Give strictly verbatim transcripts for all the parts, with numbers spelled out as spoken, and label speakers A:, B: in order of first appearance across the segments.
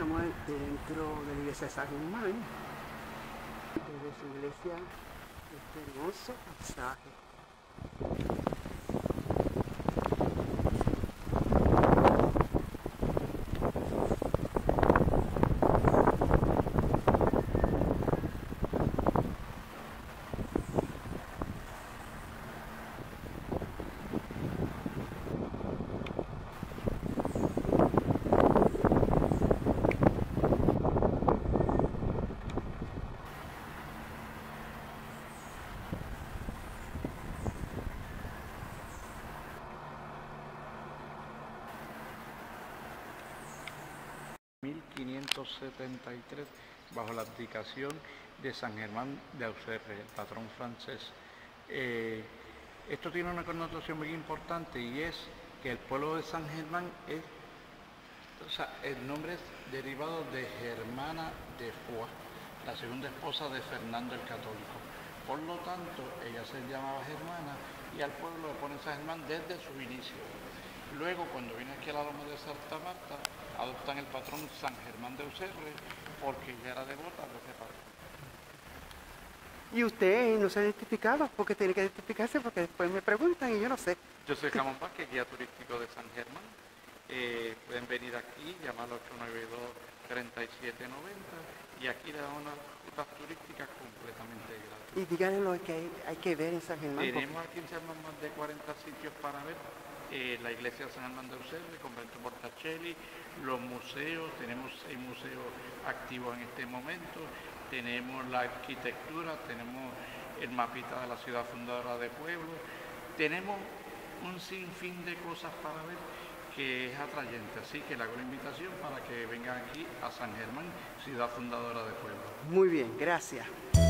A: estamos dentro de la iglesia de San Germán, desde su iglesia, este hermoso paisaje.
B: mil quinientos setenta y tres, bajo la abdicación de San Germán de Auxerre, el patrón francés. Eh, esto tiene una connotación muy importante, y es que el pueblo de San Germán es, o sea, el nombre es derivado de Germana de Foix, la segunda esposa de Fernando el Católico. Por lo tanto, ella se llamaba Germana y al pueblo le ponen San Germán desde su inicio. Luego, cuando viene aquí a la Loma de Santa Marta, adoptan el patrón San Germán de Auxerre porque ya era devota de ese patrón.
A: Y usted no se ha identificado, porque tiene que identificarse, porque después me preguntan y yo no sé.
B: Yo soy Ramón Vázquez, guía turístico de San Germán. Eh, pueden venir aquí, llamar al ocho nueve dos, tres siete nueve cero, y aquí le damos unas rutas turísticas completamente gratis.
A: Y díganle lo que hay, hay que ver en San Germán.
B: Tenemos aquí en San Germán más de cuarenta sitios para ver. Eh, la iglesia de San Germán de Auxerre, el convento Portacelli, los museos, tenemos seis museos activos en este momento, tenemos la arquitectura, tenemos el mapita de la ciudad fundadora de Pueblo, tenemos un sinfín de cosas para ver que es atrayente, así que le hago la invitación para que vengan aquí a San Germán, ciudad fundadora de Pueblo.
A: Muy bien, gracias.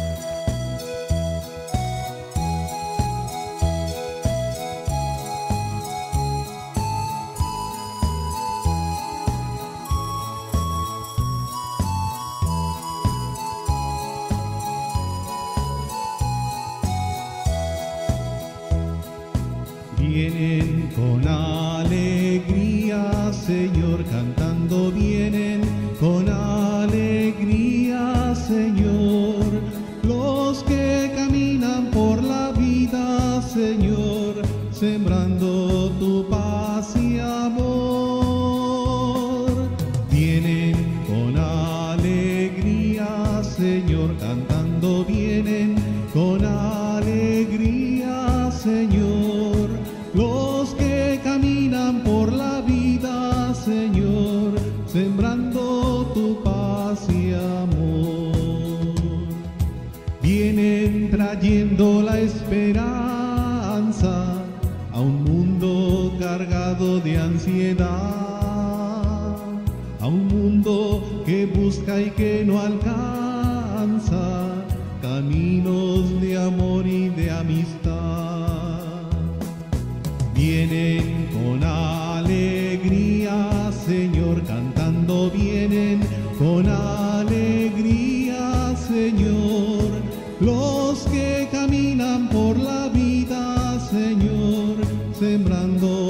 C: Vienen con alegría, Señor, cantando vienen con alegría, Señor. Los que caminan por la vida, Señor, sembrando tu paz y amor. Vienen con alegría, Señor, cantando vienen con alegría, Señor. Los que caminan por la vida, Señor, sembrando tu paz y amor. Vienen trayendo la esperanza a un mundo cargado de ansiedad, a un mundo que busca y que no alcanza caminos de amor y de amistad. Vienen con alegría, Señor, cantando vienen con alegría, Señor. Los que caminan por la vida, Señor, sembrando